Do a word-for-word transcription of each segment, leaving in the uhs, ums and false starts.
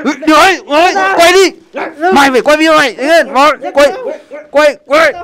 Đấy, quay đi. Mày phải quay video này. Quay, quay, quay.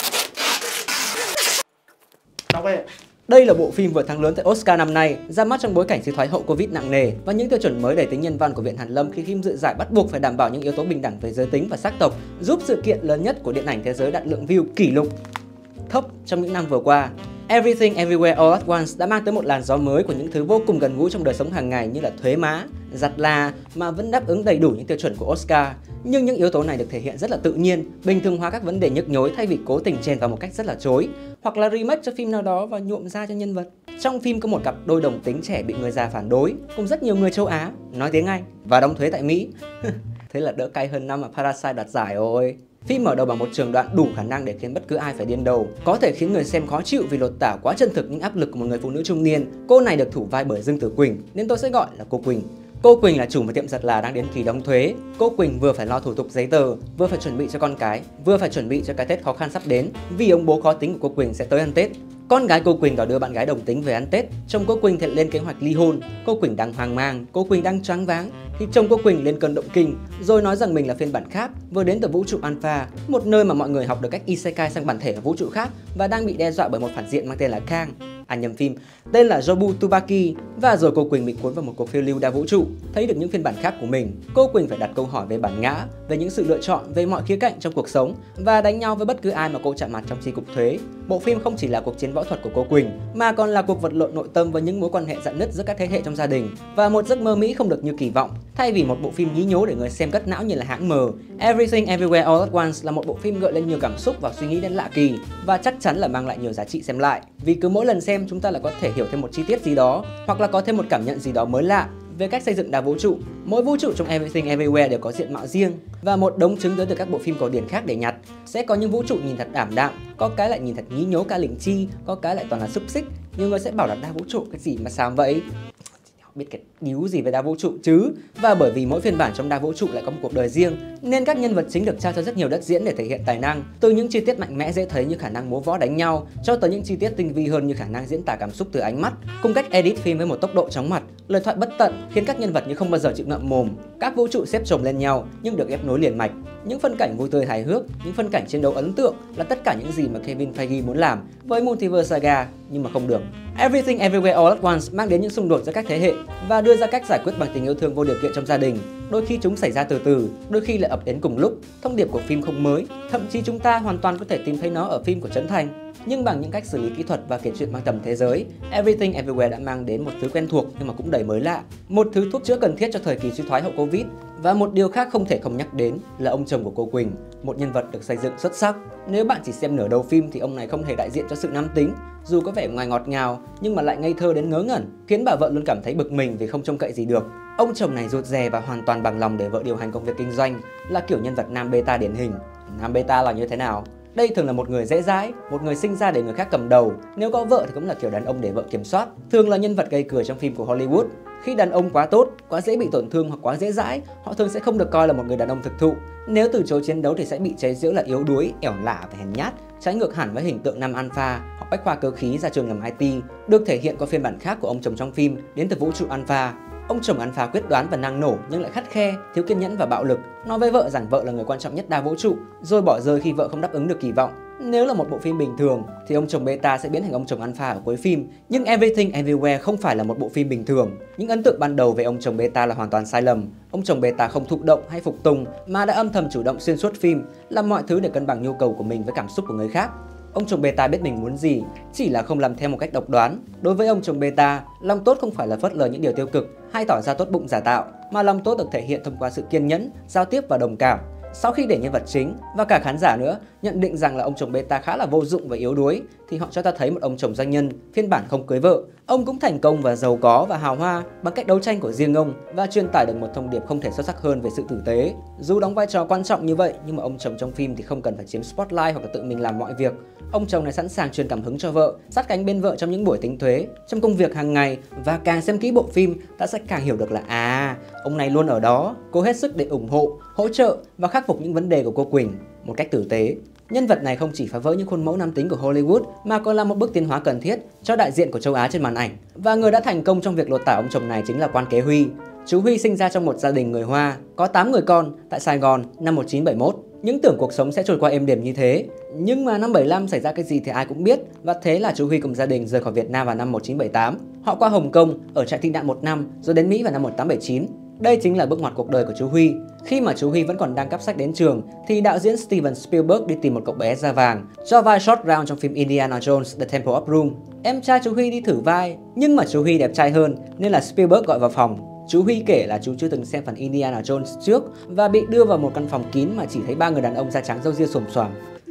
Đây là bộ phim vừa thắng lớn tại Oscar năm nay, ra mắt trong bối cảnh suy thoái hậu Covid nặng nề và những tiêu chuẩn mới đầy tính nhân văn của Viện Hàn Lâm khi phim dự giải bắt buộc phải đảm bảo những yếu tố bình đẳng về giới tính và sắc tộc, giúp sự kiện lớn nhất của điện ảnh thế giới đạt lượng view kỷ lục thấp trong những năm vừa qua. Everything Everywhere All at Once đã mang tới một làn gió mới của những thứ vô cùng gần gũi trong đời sống hàng ngày như là thuế má, giặt là mà vẫn đáp ứng đầy đủ những tiêu chuẩn của Oscar. Nhưng những yếu tố này được thể hiện rất là tự nhiên, bình thường hóa các vấn đề nhức nhối thay vì cố tình chèn vào một cách rất là chối, hoặc là remake cho phim nào đó và nhuộm da cho nhân vật. Trong phim có một cặp đôi đồng tính trẻ bị người già phản đối, cùng rất nhiều người châu Á nói tiếng Anh và đóng thuế tại Mỹ. Thế là đỡ cay hơn năm mà Parasite đoạt giải rồi. Phim mở đầu bằng một trường đoạn đủ khả năng để khiến bất cứ ai phải điên đầu, có thể khiến người xem khó chịu vì lột tả quá chân thực những áp lực của một người phụ nữ trung niên. Cô này được thủ vai bởi Dương Tử Quỳnh nên tôi sẽ gọi là cô Quỳnh. Cô Quỳnh là chủ một tiệm giặt là đang đến kỳ đóng thuế. Cô Quỳnh vừa phải lo thủ tục giấy tờ, vừa phải chuẩn bị cho con cái, vừa phải chuẩn bị cho cái Tết khó khăn sắp đến vì ông bố khó tính của cô Quỳnh sẽ tới ăn Tết. Con gái cô Quỳnh đòi đưa bạn gái đồng tính về ăn Tết, chồng cô Quỳnh thì lên kế hoạch ly hôn. Cô Quỳnh đang hoang mang, cô Quỳnh đang choáng váng thì chồng cô Quỳnh lên cơn động kinh, rồi nói rằng mình là phiên bản khác vừa đến từ vũ trụ Alpha, một nơi mà mọi người học được cách isekai sang bản thể ở vũ trụ khác và đang bị đe dọa bởi một phản diện mang tên là Kang. À nhầm phim, tên là Jobu Tubaki. Và rồi cô Quỳnh bị cuốn vào một cuộc phiêu lưu đa vũ trụ, thấy được những phiên bản khác của mình. Cô Quỳnh phải đặt câu hỏi về bản ngã, về những sự lựa chọn, về mọi khía cạnh trong cuộc sống và đánh nhau với bất cứ ai mà cô chạm mặt trong chi cục thuế. Bộ phim không chỉ là cuộc chiến võ thuật của cô Quỳnh mà còn là cuộc vật lộn nội tâm với những mối quan hệ rạn nứt giữa các thế hệ trong gia đình và một giấc mơ Mỹ không được như kỳ vọng. Thay vì một bộ phim nhí nhố để người xem cất não như là hãng M, Everything Everywhere All at Once là một bộ phim gợi lên nhiều cảm xúc và suy nghĩ đến lạ kỳ và chắc chắn là mang lại nhiều giá trị xem lại. Vì cứ mỗi lần xem chúng ta lại có thể hiểu thêm một chi tiết gì đó hoặc là có thêm một cảm nhận gì đó mới lạ về cách xây dựng đa vũ trụ. Mỗi vũ trụ trong Everything Everywhere đều có diện mạo riêng và một đống chứng tới từ các bộ phim cổ điển khác để nhặt. Sẽ có những vũ trụ nhìn thật ảm đạm, có cái lại nhìn thật nhí nhố ca lỉnh chi, có cái lại toàn là xúc xích. Nhiều người sẽ bảo là đa vũ trụ cái gì mà sao vậy? Biết cái díu gì về đa vũ trụ chứ. Và bởi vì mỗi phiên bản trong đa vũ trụ lại có một cuộc đời riêng nên các nhân vật chính được trao cho rất nhiều đất diễn để thể hiện tài năng, từ những chi tiết mạnh mẽ dễ thấy như khả năng múa võ đánh nhau cho tới những chi tiết tinh vi hơn như khả năng diễn tả cảm xúc từ ánh mắt, cùng cách edit phim với một tốc độ chóng mặt, lời thoại bất tận khiến các nhân vật như không bao giờ chịu ngậm mồm. Các vũ trụ xếp chồng lên nhau nhưng được ghép nối liền mạch, những phân cảnh vui tươi hài hước, những phân cảnh chiến đấu ấn tượng là tất cả những gì mà Kevin Feige muốn làm với Multiverse Saga nhưng mà không được. Everything Everywhere All at Once mang đến những xung đột giữa các thế hệ và đưa ra cách giải quyết bằng tình yêu thương vô điều kiện trong gia đình. Đôi khi chúng xảy ra từ từ, đôi khi lại ập đến cùng lúc. Thông điệp của phim không mới, thậm chí chúng ta hoàn toàn có thể tìm thấy nó ở phim của Trấn Thành. Nhưng bằng những cách xử lý kỹ thuật và kể chuyện mang tầm thế giới, Everything Everywhere đã mang đến một thứ quen thuộc nhưng mà cũng đầy mới lạ. Một thứ thuốc chữa cần thiết cho thời kỳ suy thoái hậu Covid. Và một điều khác không thể không nhắc đến là ông chồng của cô Quỳnh, một nhân vật được xây dựng xuất sắc. Nếu bạn chỉ xem nửa đầu phim thì ông này không hề đại diện cho sự nam tính, dù có vẻ ngoài ngọt ngào nhưng mà lại ngây thơ đến ngớ ngẩn, khiến bà vợ luôn cảm thấy bực mình vì không trông cậy gì được. Ông chồng này rụt rè và hoàn toàn bằng lòng để vợ điều hành công việc kinh doanh, là kiểu nhân vật nam beta điển hình. Nam beta là như thế nào? Đây thường là một người dễ dãi, một người sinh ra để người khác cầm đầu. Nếu có vợ thì cũng là kiểu đàn ông để vợ kiểm soát. Thường là nhân vật gây cười trong phim của Hollywood. Khi đàn ông quá tốt, quá dễ bị tổn thương hoặc quá dễ dãi, họ thường sẽ không được coi là một người đàn ông thực thụ. Nếu từ chối chiến đấu thì sẽ bị chế giễu là yếu đuối, ẻo lả và hèn nhát, trái ngược hẳn với hình tượng nam alpha hoặc bách khoa cơ khí ra trường làm i tê, được thể hiện qua phiên bản khác của ông chồng trong phim đến từ vũ trụ alpha. Ông chồng alpha quyết đoán và năng nổ nhưng lại khắt khe, thiếu kiên nhẫn và bạo lực, nói với vợ rằng vợ là người quan trọng nhất đa vũ trụ, rồi bỏ rơi khi vợ không đáp ứng được kỳ vọng. Nếu là một bộ phim bình thường thì ông chồng beta sẽ biến thành ông chồng alpha ở cuối phim, nhưng Everything Everywhere không phải là một bộ phim bình thường. Những ấn tượng ban đầu về ông chồng beta là hoàn toàn sai lầm. Ông chồng beta không thụ động hay phục tùng mà đã âm thầm chủ động xuyên suốt phim, làm mọi thứ để cân bằng nhu cầu của mình với cảm xúc của người khác. Ông chồng beta biết mình muốn gì, chỉ là không làm theo một cách độc đoán. Đối với ông chồng beta, lòng tốt không phải là phớt lờ những điều tiêu cực hay tỏ ra tốt bụng giả tạo, mà lòng tốt được thể hiện thông qua sự kiên nhẫn, giao tiếp và đồng cảm. Sau khi để nhân vật chính và cả khán giả nữa nhận định rằng là ông chồng beta khá là vô dụng và yếu đuối, thì họ cho ta thấy một ông chồng doanh nhân, phiên bản không cưới vợ. Ông cũng thành công và giàu có và hào hoa bằng cách đấu tranh của riêng ông và truyền tải được một thông điệp không thể xuất sắc hơn về sự tử tế. Dù đóng vai trò quan trọng như vậy, nhưng mà ông chồng trong phim thì không cần phải chiếm spotlight hoặc là tự mình làm mọi việc. Ông chồng này sẵn sàng truyền cảm hứng cho vợ, sát cánh bên vợ trong những buổi tính thuế, trong công việc hàng ngày, và càng xem kỹ bộ phim, ta sẽ càng hiểu được là à, ông này luôn ở đó, cố hết sức để ủng hộ, hỗ trợ và khắc phục những vấn đề của cô Quỳnh một cách tử tế. Nhân vật này không chỉ phá vỡ những khuôn mẫu nam tính của Hollywood mà còn là một bước tiến hóa cần thiết cho đại diện của châu Á trên màn ảnh. Và người đã thành công trong việc lột tả ông chồng này chính là Quan Kế Huy. Chú Huy sinh ra trong một gia đình người Hoa, có tám người con tại Sài Gòn năm một nghìn chín trăm bảy mươi mốt. Những tưởng cuộc sống sẽ trôi qua êm đềm như thế. Nhưng mà năm bảy lăm xảy ra cái gì thì ai cũng biết, và thế là chú Huy cùng gia đình rời khỏi Việt Nam vào năm một nghìn chín trăm bảy mươi tám. Họ qua Hồng Kông ở trại tị nạn một năm rồi đến Mỹ vào năm một nghìn tám trăm bảy mươi chín. Đây chính là bước ngoặt cuộc đời của chú Huy. Khi mà chú Huy vẫn còn đang cắp sách đến trường thì đạo diễn Steven Spielberg đi tìm một cậu bé da vàng cho vai Short Round trong phim Indiana Jones The Temple of Doom. Em trai chú Huy đi thử vai, nhưng mà chú Huy đẹp trai hơn nên là Spielberg gọi vào phòng. Chú Huy kể là chú chưa từng xem phần Indiana Jones trước và bị đưa vào một căn phòng kín mà chỉ thấy ba người đàn ông da trắng râu ria xồm xoàm.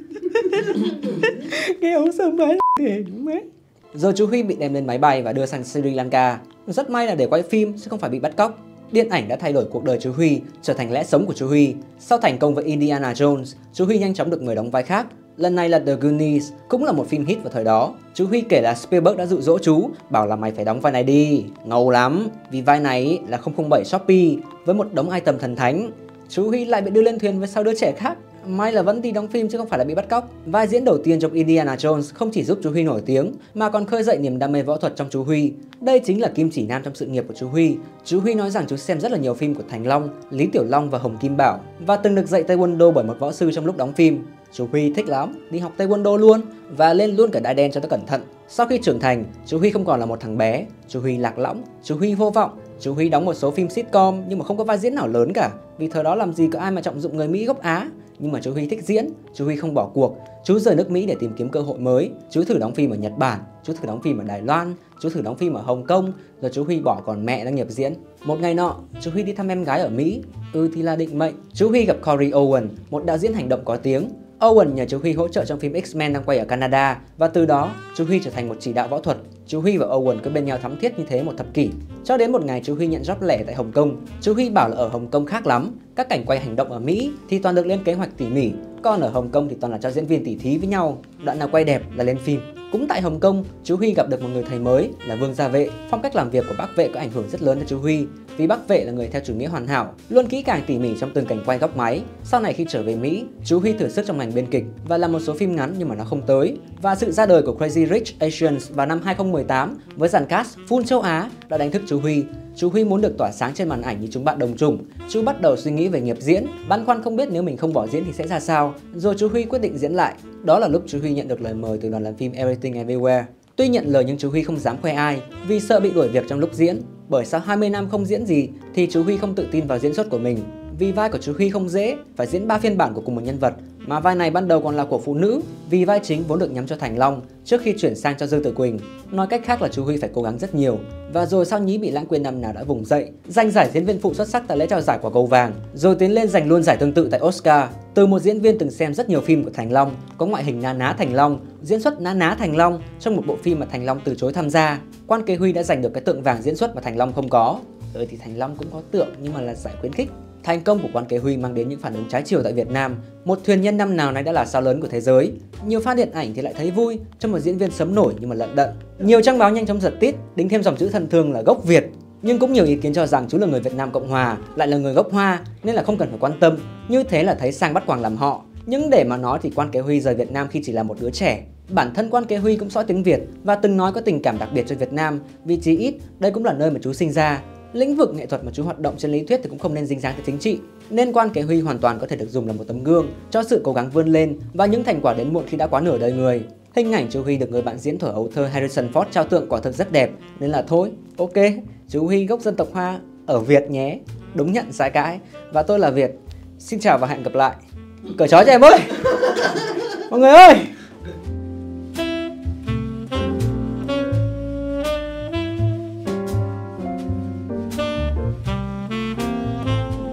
Nghe ông sớm ấy thì đúng đấy. Rồi chú Huy bị đem lên máy bay và đưa sang Sri Lanka. Rất may là để quay phim chứ không phải bị bắt cóc. Điện ảnh đã thay đổi cuộc đời chú Huy, trở thành lẽ sống của chú Huy. Sau thành công với Indiana Jones, chú Huy nhanh chóng được người đóng vai khác. Lần này là The Goonies, cũng là một phim hit vào thời đó. Chú Huy kể là Spielberg đã dụ dỗ chú, bảo là mày phải đóng vai này đi, ngầu lắm. Vì vai này là không không bảy Shopee với một đống item thần thánh. Chú Huy lại bị đưa lên thuyền với sáu đứa trẻ khác. May là vẫn đi đóng phim chứ không phải là bị bắt cóc. Vai diễn đầu tiên trong Indiana Jones không chỉ giúp chú Huy nổi tiếng mà còn khơi dậy niềm đam mê võ thuật trong chú Huy. Đây chính là kim chỉ nam trong sự nghiệp của chú Huy. Chú Huy nói rằng chú xem rất là nhiều phim của Thành Long, Lý Tiểu Long và Hồng Kim Bảo và từng được dạy Taekwondo bởi một võ sư trong lúc đóng phim. Chú Huy thích lắm, đi học Taekwondo luôn và lên luôn cả đai đen cho nó cẩn thận. Sau khi trưởng thành, chú Huy không còn là một thằng bé. Chú Huy lạc lõng, chú Huy vô vọng. Chú Huy đóng một số phim sitcom nhưng mà không có vai diễn nào lớn cả. Vì thời đó làm gì có ai mà trọng dụng người Mỹ gốc Á. Nhưng mà chú Huy thích diễn, chú Huy không bỏ cuộc. Chú rời nước Mỹ để tìm kiếm cơ hội mới. Chú thử đóng phim ở Nhật Bản, chú thử đóng phim ở Đài Loan, chú thử đóng phim ở Hồng Kông. Rồi chú Huy bỏ còn mẹ đang nghiệp diễn. Một ngày nọ, chú Huy đi thăm em gái ở Mỹ. Ừ thì là định mệnh. Chú Huy gặp Corey Owen, một đạo diễn hành động có tiếng. Owen nhờ chú Huy hỗ trợ trong phim X-Men đang quay ở Canada. Và từ đó, chú Huy trở thành một chỉ đạo võ thuật. Chú Huy và Owen cứ bên nhau thắm thiết như thế một thập kỷ. Cho đến một ngày chú Huy nhận job lẻ tại Hồng Kông. Chú Huy bảo là ở Hồng Kông khác lắm. Các cảnh quay hành động ở Mỹ thì toàn được lên kế hoạch tỉ mỉ. Còn ở Hồng Kông thì toàn là cho diễn viên tỉ thí với nhau. Đoạn nào quay đẹp là lên phim. Cũng tại Hồng Kông, chú Huy gặp được một người thầy mới là Vương Gia Vệ. Phong cách làm việc của bác Vệ có ảnh hưởng rất lớn đến chú Huy. Vì bác Vệ là người theo chủ nghĩa hoàn hảo, luôn kỹ càng tỉ mỉ trong từng cảnh quay góc máy. Sau này khi trở về Mỹ, chú Huy thử sức trong ngành biên kịch và làm một số phim ngắn nhưng mà nó không tới. Và sự ra đời của Crazy Rich Asians vào năm hai không một tám với dàn cast full châu Á đã đánh thức chú Huy. Chú Huy muốn được tỏa sáng trên màn ảnh như chúng bạn đồng chủng. Chú bắt đầu suy nghĩ về nghiệp diễn, băn khoăn không biết nếu mình không bỏ diễn thì sẽ ra sao. Rồi chú Huy quyết định diễn lại. Đó là lúc chú Huy nhận được lời mời từ đoàn làm phim Everything Everywhere. Tuy nhận lời nhưng chú Huy không dám khoe ai vì sợ bị đuổi việc trong lúc diễn. Bởi sau hai mươi năm không diễn gì thì chú Huy không tự tin vào diễn xuất của mình. Vì vai của chú Huy không dễ, phải diễn ba phiên bản của cùng một nhân vật. Mà vai này ban đầu còn là của phụ nữ, vì vai chính vốn được nhắm cho Thành Long trước khi chuyển sang cho Dư Tử Quỳnh. Nói cách khác là chú Huy phải cố gắng rất nhiều. Và rồi sau Nhí bị lãng quên năm nào đã vùng dậy, giành giải diễn viên phụ xuất sắc tại lễ trao giải quả cầu vàng, rồi tiến lên giành luôn giải tương tự tại Oscar. Từ một diễn viên từng xem rất nhiều phim của Thành Long, có ngoại hình na ná Thành Long, diễn xuất na ná Thành Long trong một bộ phim mà Thành Long từ chối tham gia, Quan Kế Huy đã giành được cái tượng vàng diễn xuất mà Thành Long không có. Ừ thì Thành Long cũng có tượng nhưng mà là giải khuyến khích. Thành công của Quan Kế Huy mang đến những phản ứng trái chiều tại Việt Nam. Một thuyền nhân năm nào nay đã là sao lớn của thế giới. Nhiều fan điện ảnh thì lại thấy vui trong một diễn viên sớm nổi nhưng mà lận đận. Nhiều trang báo nhanh chóng giật tít, đính thêm dòng chữ thân thương là gốc Việt. Nhưng cũng nhiều ý kiến cho rằng chú là người Việt Nam Cộng Hòa, lại là người gốc Hoa nên là không cần phải quan tâm. Như thế là thấy sang bắt quàng làm họ. Nhưng để mà nói thì Quan Kế Huy rời Việt Nam khi chỉ là một đứa trẻ. Bản thân Quan Kế Huy cũng sõi tiếng Việt và từng nói có tình cảm đặc biệt cho Việt Nam, vì chí ít đây cũng là nơi mà chú sinh ra. Lĩnh vực nghệ thuật mà chú hoạt động trên lý thuyết thì cũng không nên dính dáng tới chính trị, nên Quan Kế Huy hoàn toàn có thể được dùng là một tấm gương cho sự cố gắng vươn lên và những thành quả đến muộn khi đã quá nửa đời người. Hình ảnh chú Huy được người bạn diễn thổi ấu thơ Harrison Ford trao tượng quả thực rất đẹp, nên là thôi, ok, chú Huy gốc dân tộc Hoa ở Việt nhé, đúng nhận sai cãi. Và tôi là Việt, xin chào và hẹn gặp lại. Cởi trói cho em ơi, mọi người ơi.